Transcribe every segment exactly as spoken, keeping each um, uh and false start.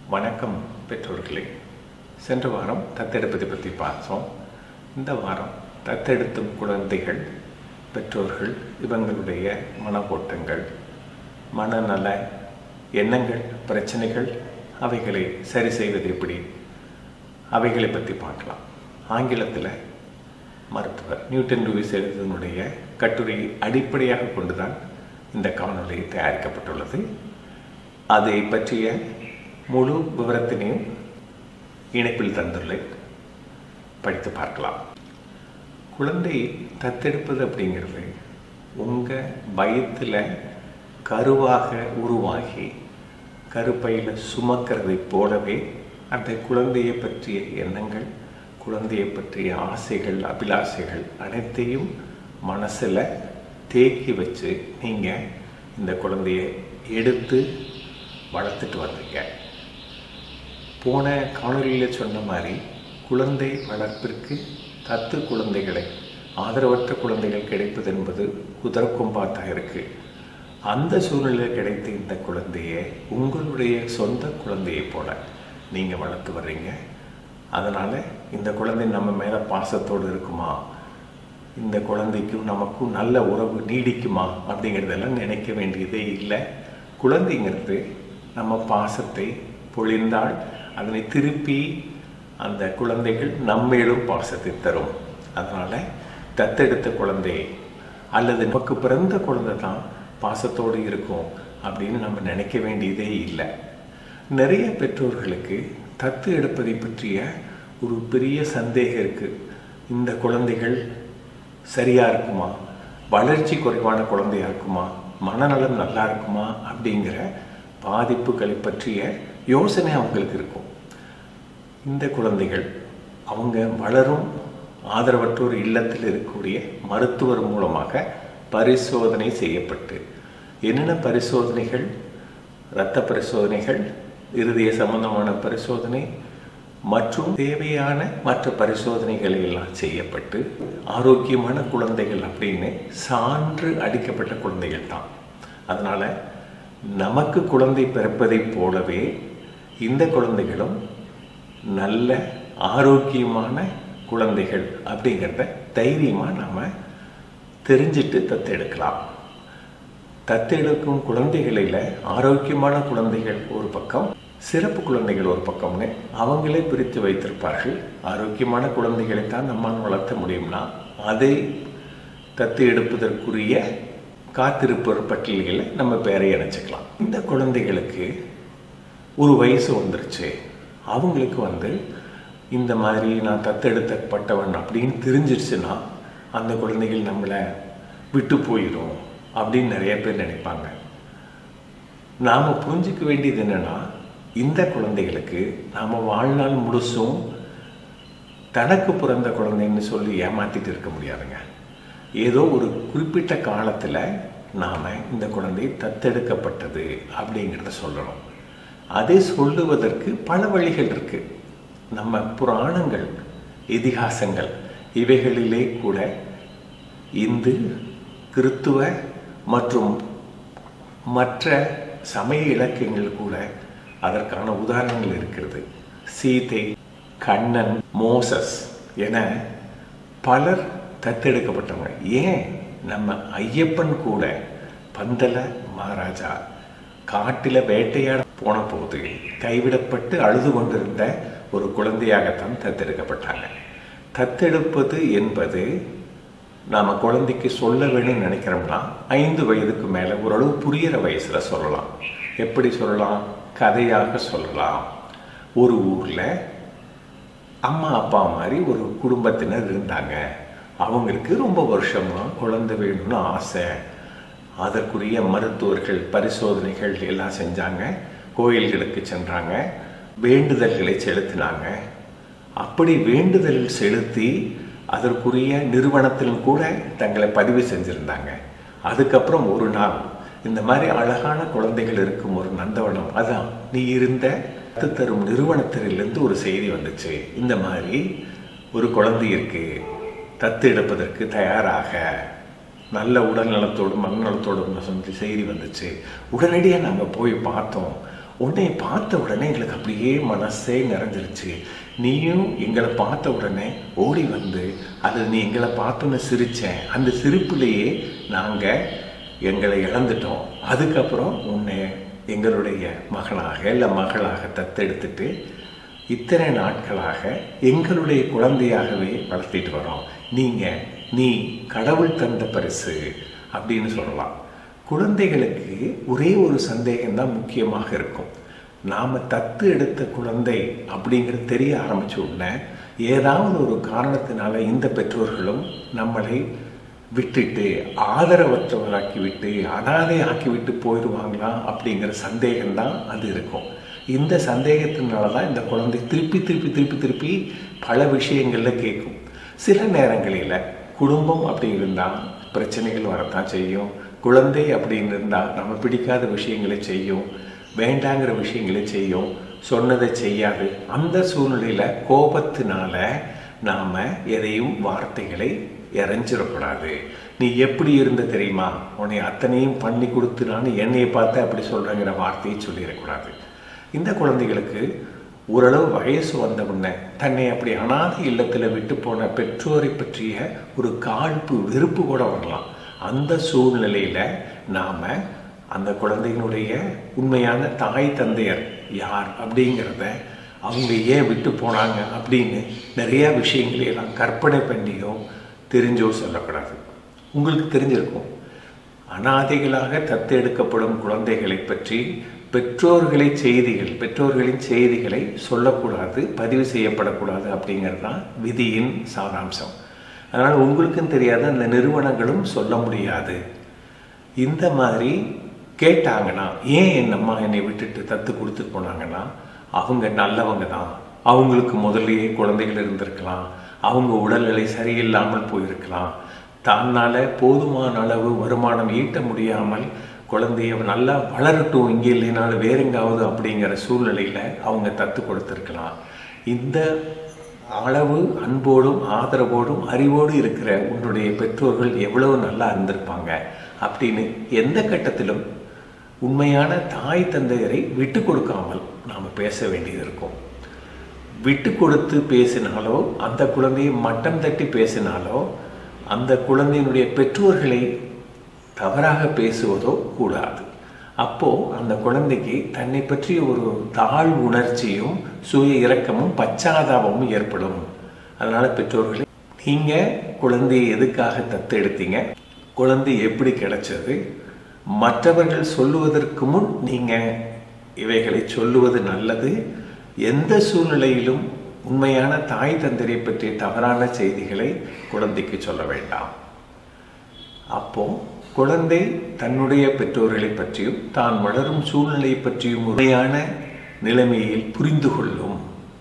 வணக்கம் பெற்றோர்களே. சென்ற வாரம் தத்தெடுப்பதை பற்றி பார்த்தோம். இந்த வாரம் தத்தெடுத்தும் குழந்தைகள், பெற்றோர்கள் இவங்களுடைய மனப்போட்டங்கள், மனநல எண்ணங்கள், பிரச்சனைகள், அவைகளை சரி செய்வது எப்படி, அவைகளை பற்றி பார்க்கலாம். ஆங்கிலத்தில் மருத்துவர் நியூட்டன் லூயிஸ் எழுதினுடைய கட்டுரையை அடிப்படையாக கொண்டுதான் இந்த காணொளி தயாரிக்கப்பட்டுள்ளது. அதை பற்றிய முழு விவரத்தினையும் இணைப்பில் தந்துள்ளேன், படித்து பார்க்கலாம். குழந்தை தத்தெடுப்பது அப்படிங்கிறது உங்கள் வயிற்றில் கருவாக உருவாகி கருப்பையில் சுமக்கிறதை போலவே அந்த குழந்தையை பற்றிய எண்ணங்கள், குழந்தையை பற்றிய ஆசைகள், அபிலாசைகள் அனைத்தையும் மனசில் தேக்கி வச்சு நீங்கள் இந்த குழந்தையை எடுத்து வளர்த்துட்டு வந்தீங்க. போன காணொலியில் சொன்ன மாதிரி குழந்தை வளர்ப்பிற்கு தத்து குழந்தைகளை, ஆதரவற்ற குழந்தைகள் கிடைப்பது என்பது குதிரக்கொம்பாத்தாக இருக்குது. அந்த சூழ்நிலையில் கிடைத்த இந்த குழந்தையை உங்களுடைய சொந்த குழந்தையை போல நீங்கள் வளர்த்து வர்றீங்க. அதனால் இந்த குழந்தை நம்ம மேலே பாசத்தோடு இருக்குமா, இந்த குழந்தைக்கும் நமக்கும் நல்ல உறவு நீடிக்குமா அப்படிங்கிறதெல்லாம் நினைக்க வேண்டியதே இல்லை. குழந்தைங்கிறது நம்ம பாசத்தை பொழிந்தால் அதனை திருப்பி அந்த குழந்தைகள் நம்மேலும் பாசத்தை தரும். அதனால் தத்தெடுத்த குழந்தை அல்லது நமக்கு பிறந்த குழந்தை தான் பாசத்தோடு இருக்கும் அப்படின்னு நம்ம நினைக்க வேண்டியதே இல்லை. நிறைய பெற்றோர்களுக்கு தத்து எடுப்பதை பற்றிய ஒரு பெரிய சந்தேகம் இருக்குது. இந்த குழந்தைகள் சரியாக இருக்குமா, வளர்ச்சி குறைவான குழந்தையாக இருக்குமா, மனநலம் நல்லா இருக்குமா அப்படிங்கிற பாதிப்புகளை பற்றிய யோசனை அவங்களுக்கு இருக்கும். இந்த குழந்தைகள் அவங்க வளரும் ஆதரவற்றோர் இல்லத்தில் இருக்கக்கூடிய மருத்துவர் மூலமாக பரிசோதனை செய்யப்பட்டு, என்னென்ன பரிசோதனைகள், இரத்த பரிசோதனைகள், இருதய சம்பந்தமான பரிசோதனை மற்றும் தேவையான மற்ற பரிசோதனைகள் எல்லாம் செய்யப்பட்டு ஆரோக்கியமான குழந்தைகள் அப்படின்னு சான்று அளிக்கப்பட்ட குழந்தைகள் தான். அதனால் நமக்கு குழந்தை பிறப்பதை போலவே இந்த குழந்தைகளும் நல்ல ஆரோக்கியமான குழந்தைகள் அப்படிங்கிறத தைரியமாக நாம் தெரிஞ்சிட்டு தத்தெடுக்கலாம். தத்தெடுக்கும் குழந்தைகளில் ஆரோக்கியமான குழந்தைகள் ஒரு பக்கம், சிறப்பு குழந்தைகள் ஒரு பக்கம்னு அவங்களே பிரித்து வைத்திருப்பார்கள். ஆரோக்கியமான குழந்தைகளை தான் நம்மால் வளர்த்த முடியும்னா அதை தத்து எடுப்பதற்குரிய காத்திருப்போர் பட்டியல்களை நம்ம பேரை இணைச்சிக்கலாம். இந்த குழந்தைகளுக்கு ஒரு வயசு வந்துருச்சு, அவங்களுக்கு வந்து இந்த மாதிரி நான் தத்தெடுத்தப்பட்டவன் அப்படின்னு தெரிஞ்சிருச்சுன்னா அந்த குழந்தைகள் நம்மளை விட்டு போயிடும் அப்படின்னு நிறைய பேர் நினைப்பாங்க. நாம் புரிஞ்சிக்க வேண்டியது என்னென்னா, இந்த குழந்தைகளுக்கு நாம் வாழ்நாள் முழுசும் தனக்கு பிறந்த குழந்தைன்னு சொல்லி ஏமாற்றிட்டு இருக்க முடியாதுங்க. ஏதோ ஒரு குறிப்பிட்ட காலத்தில் நாம் இந்த குழந்தை தத்தெடுக்கப்பட்டது அப்படிங்கிறத சொல்லணும். அதை சொல்லுவதற்கு பல வழிகள் இருக்குது. நம்ம புராணங்கள், இதிகாசங்கள் இவைகளிலே கூட இந்து, கிறித்துவ மற்றும் மற்ற சமய இலக்கியங்கள் கூட அதற்கான உதாரணங்கள் இருக்கிறது. சீதை, கண்ணன், மோசஸ் என பலர் தத்தெடுக்கப்பட்டவங்க. ஏன் நம்ம ஐயப்பன் கூட பந்தல மகாராஜா காட்டில் வேட்டையாட போன போது கைவிடப்பட்டு அழுது கொண்டிருந்த ஒரு குழந்தையாகத்தான் தத்தெடுக்கப்பட்டாங்க. தத்தெடுப்பது என்பது நாம் குழந்தைக்கு சொல்ல வேணும்னு நினைக்கிறோம்னா ஐந்து வயதுக்கு மேலே ஓரளவு புரிகிற வயசில் சொல்லலாம். எப்படி சொல்லலாம்? கதையாக சொல்லலாம். ஒரு ஊரில் அம்மா அப்பா மாதிரி ஒரு குடும்பத்தினர் இருந்தாங்க. அவங்களுக்கு ரொம்ப வருஷமாக குழந்தை வேணும்னு ஆசை. அதற்குரிய மருத்துவர்கள் பரிசோதனைகள் எல்லாம் செஞ்சாங்க, கோயில்களுக்கு சென்றாங்க, வேண்டுதல்களை செலுத்தினாங்க. அப்படி வேண்டுதல் செலுத்தி அதற்குரிய நிறுவனத்திலும் கூட தங்களை பதிவு செஞ்சுருந்தாங்க. அதுக்கப்புறம் ஒரு நாள் இந்த மாதிரி அழகான குழந்தைகள் இருக்கும் ஒரு நந்தவனம், அதான் நீ இருந்த தத்து தரும் நிறுவனத்திலிருந்து ஒரு செய்தி வந்துச்சு, இந்த மாதிரி ஒரு குழந்தை இருக்கு, தத்து எடுப்பதற்கு தயாராக, நல்ல உடல் நலத்தோடும் மனநலத்தோடும் சொல்லி செய்தி வந்துச்சு. உடனடியாக நாங்கள் போய் பார்த்தோம். உன்னை பார்த்த உடனே எங்களுக்கு அப்படியே மனசே நிறைஞ்சிருச்சு. நீயும் எங்களை பார்த்த உடனே ஓடி வந்து அது நீ எங்களை பார்த்தோன்னு சிரித்தேன். அந்த சிரிப்புலேயே நாங்கள் எங்களை இழந்துட்டோம். அதுக்கப்புறம் உன்னை எங்களுடைய மகனாக இல்லை மகளாக தத்தெடுத்துட்டு இத்தனை நாட்களாக எங்களுடைய குழந்தையாகவே வளர்த்திட்டு வரோம். நீங்கள் நீ கடவுள் தந்த பரிசு அப்படின்னு சொல்லலாம். குழந்தைகளுக்கு ஒரே ஒரு சந்தேகம்தான் முக்கியமாக இருக்கும். நாம் தத்து எடுத்த குழந்தை அப்படிங்கிறது தெரிய ஆரம்பித்த உடனே ஏதாவது ஒரு காரணத்தினால இந்த பெற்றோர்களும் நம்மளை விட்டுட்டு ஆதரவற்றவராக்கி விட்டு அனாதை ஆக்கிவிட்டு போயிடுவாங்களா அப்படிங்கிற சந்தேகம்தான் அது இருக்கும். இந்த சந்தேகத்தினால தான் இந்த குழந்தை திருப்பி திருப்பி திருப்பி திருப்பி பல விஷயங்களில் கேட்கும். சில நேரங்களில் குடும்பம் அப்படி இருந்தால் பிரச்சனைகள் வரத்தான் செய்யும். குழந்தை அப்படின்னு இருந்தால் நம்ம பிடிக்காத விஷயங்களை செய்யும், வேண்டாங்கிற விஷயங்களை செய்யும், சொன்னதை செய்யாது. அந்த சூழ்நிலையில் கோபத்தினால நாம் எதையும் வார்த்தைகளை இறைஞ்சிடக்கூடாது. நீ எப்படி இருந்த தெரியுமா, உன்னை அத்தனையும் பண்ணி கொடுத்துனான்னு என்னையை பார்த்து அப்படி சொல்கிறேங்கிற வார்த்தையை சொல்லிடக்கூடாது. இந்த குழந்தைகளுக்கு ஓரளவு வயசு வந்த உடனே தன்னை அப்படி அனாதை இல்லத்தில் விட்டு போன பெற்றோரை பற்றிய ஒரு காழ்ப்பு வெறுப்பு கூட வரலாம். அந்த சூழ்நிலையில் நாம் அந்த குழந்தையினுடைய உண்மையான தாய் தந்தையர் யார் அப்படிங்கிறத அவங்க ஏன் விட்டு போனாங்க அப்படின்னு நிறையா விஷயங்களையெல்லாம் கற்பனை பண்ணியோ தெரிஞ்சோ சொல்லக்கூடாது. உங்களுக்கு தெரிஞ்சிருக்கும், அனாதைகளாக தத்தெடுக்கப்படும் குழந்தைகளை பற்றி பெற்றோர்களை செய்திகள் பெற்றோர்களின் செய்திகளை சொல்லக்கூடாது, பதிவு செய்யப்படக்கூடாது அப்படிங்கிறது தான் விதியின் சாராம்சம். அதனால் உங்களுக்கும் தெரியாத அந்த நிறுவனங்களும் சொல்ல முடியாது. இந்த மாதிரி கேட்டாங்கன்னா, ஏன் என் அம்மா என்னை விட்டுட்டு தத்து கொடுத்துட்டு போனாங்கன்னா அவங்க நல்லவங்க தான், அவங்களுக்கு முதல்லையே குழந்தைகள் இருந்திருக்கலாம், அவங்க உடல்நிலை சரியில்லாமல் போயிருக்கலாம், தன்னால் போதுமான அளவு வருமானம் ஈட்ட முடியாமல் குழந்தைய நல்லா வளரட்டும் இங்கே இல்லைனாலும் வேற எங்காவது அப்படிங்கிற சூழ்நிலையில் அவங்க தத்து கொடுத்துருக்கலாம். இந்த அளவு அன்போடும் ஆதரவோடும் அறிவோடு இருக்கிற உன்னுடைய பெற்றோர்கள் எவ்வளவு நல்லா இருந்திருப்பாங்க அப்படின்னு எந்த கட்டத்திலும் உண்மையான தாய் தந்தையரை விட்டு கொடுக்காமல் நாம் பேச வேண்டியது இருக்கும். விட்டு கொடுத்து பேசினாலோ அந்த குழந்தையை மட்டம் தட்டி பேசினாலோ அந்த குழந்தையினுடைய பெற்றோர்களை தவறாக பேசுவதோ கூடாது. அப்போது அந்த குழந்தைக்கு தன்னை பற்றி ஒரு தாழ் உணர்ச்சியும் சுய இரக்கமும் பச்சாதாபமும் ஏற்படும். அதனால் பெற்றோர்களே, நீங்கள் குழந்தையை எதுக்காக தத்தெடுத்தீங்க, குழந்தை எப்படி கிடைச்சது, மற்றவர்கள் சொல்லுவதற்கு முன் நீங்கள் இவைகளை சொல்லுவது நல்லது. எந்த சூழ்நிலையிலும் உண்மையான தாய் தந்தையை பற்றிய தவறான செய்திகளை குழந்தைக்கு சொல்ல வேண்டாம். அப்போ குழந்தை தன்னுடைய பெற்றோர்களை பற்றியும் தான் வளரும் சூழ்நிலை பற்றியும் உண்மையான நிலைமையில் புரிந்து கொள்ளும்.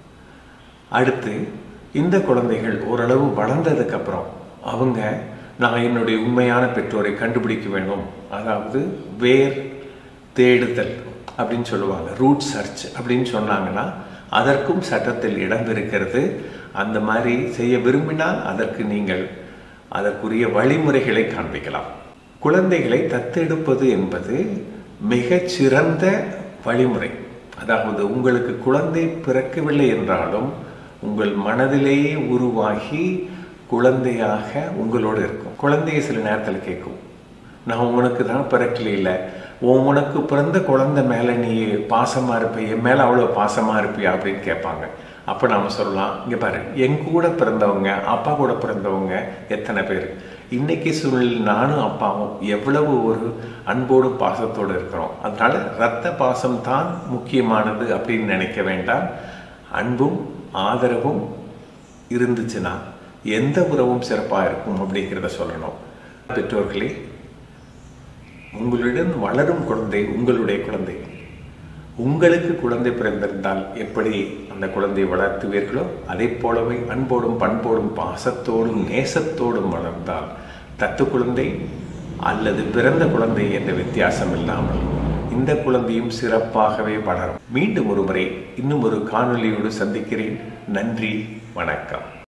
அடுத்து இந்த குழந்தைகள் ஓரளவு வளர்ந்ததுக்கப்புறம் அவங்க நான் என்னுடைய உண்மையான பெற்றோரை கண்டுபிடிக்க வேணும், அதாவது வேர் தேடுதல் அப்படின்னு சொல்லுவாங்க, ரூட் சர்ச் அப்படின்னு சொன்னாங்கன்னா அதற்கும் சட்டத்தில் இடம் இருக்கிறது. அந்த மாதிரி செய்ய விரும்பினால் அதற்கு நீங்கள் அதற்குரிய வழிமுறைகளை காண்பிக்கலாம். குழந்தைகளை தத்தெடுப்பது என்பது மிகச் சிறந்த வழிமுறை. அதாவது உங்களுக்கு குழந்தை பிறக்கவில்லை என்றாலும் உங்கள் மனதிலேயே உருவாகி குழந்தையாக உங்களோடு இருக்கும். குழந்தைய சில நேரத்தில் கேட்கும், நான் உனக்கு தான் பிறக்கல, இல்லை உனக்கு பிறந்த குழந்தை மேலே நீ பாசமாக இருப்பிய, என் மேலே அவ்வளோ பாசமாக இருப்பியா அப்படின்னு கேட்பாங்க. அப்போ நாம் சொல்லலாம், இங்கே பாரு, என் கூட பிறந்தவங்க அப்பா கூட பிறந்தவங்க எத்தனை பேர், இன்னைக்கு சூழ்நிலை நானும் அப்பாவும் எவ்வளவு ஒரு அன்போடும் பாசத்தோடு இருக்கிறோம். அதனால இரத்த பாசம் தான் முக்கியமானது அப்படின்னு நினைக்க வேண்டாம். அன்பும் ஆதரவும் இருந்துச்சுன்னா எந்த உறவும் சிறப்பாக இருக்கும் அப்படிங்கிறத சொல்லணும். பெற்றோர்களே, உங்களுடன் வளரும் குழந்தை உங்களுடைய குழந்தை. உங்களுக்கு குழந்தை பிறந்திருந்தால் எப்படி அந்த குழந்தையை வளர்த்துவீர்களோ அதே போலவே அன்போடும் பண்போடும் பாசத்தோடும் நேசத்தோடும் வளர்ந்தால் தத்து குழந்தை அல்லது பிறந்த குழந்தை என்ற வித்தியாசம் இல்லாமல் இந்த குழந்தையும் சிறப்பாகவே வளரும். மீண்டும் ஒரு முறை இன்னும் ஒரு காணொளியோடு சந்திக்கிறேன். நன்றி, வணக்கம்.